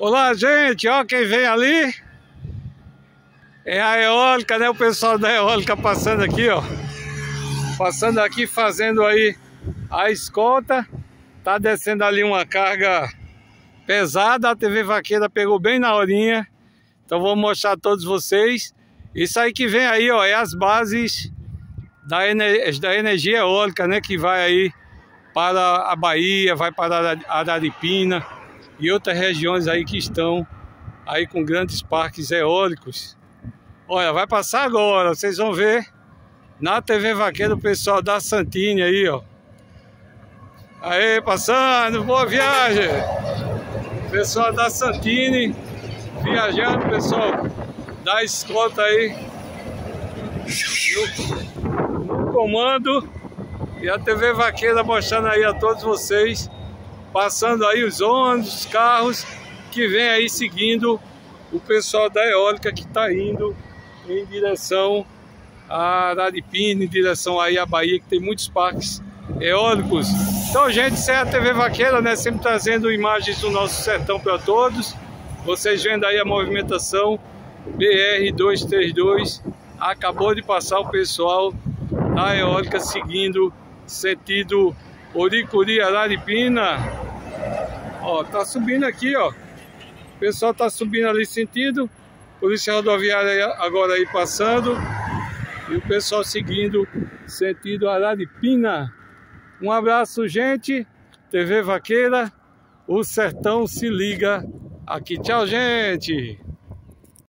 Olá, gente, ó quem vem ali é a eólica, né? O pessoal da eólica passando aqui, ó. Passando aqui, fazendo aí a escolta. Tá descendo ali uma carga pesada. A TV Vaqueira pegou bem na horinha. Então vou mostrar a todos vocês. Isso aí que vem aí, ó, é as bases da energia eólica, né? Que vai aí para a Bahia, vai para a Araripina e outras regiões aí que estão aí com grandes parques eólicos. Olha, vai passar agora, vocês vão ver na TV Vaqueira o pessoal da Santini aí, ó. Aí, passando, boa viagem! Pessoal da Santini viajando, pessoal da escolta aí no comando. E a TV Vaqueira mostrando aí a todos vocês, passando aí os ônibus, os carros que vem aí seguindo o pessoal da eólica que está indo em direção a Araripina, em direção aí à Bahia, que tem muitos parques eólicos. Então, gente, isso é a TV Vaqueira, né? Sempre trazendo imagens do nosso sertão para todos. Vocês vendo aí a movimentação BR-232. Acabou de passar o pessoal da eólica seguindo sentido Oricuri, Araripina. Ó, tá subindo aqui, ó. O pessoal tá subindo ali sentido Polícia Rodoviária agora aí passando. E o pessoal seguindo sentido Araripina. Um abraço, gente. TV Vaqueira, o sertão se liga aqui. Tchau, gente.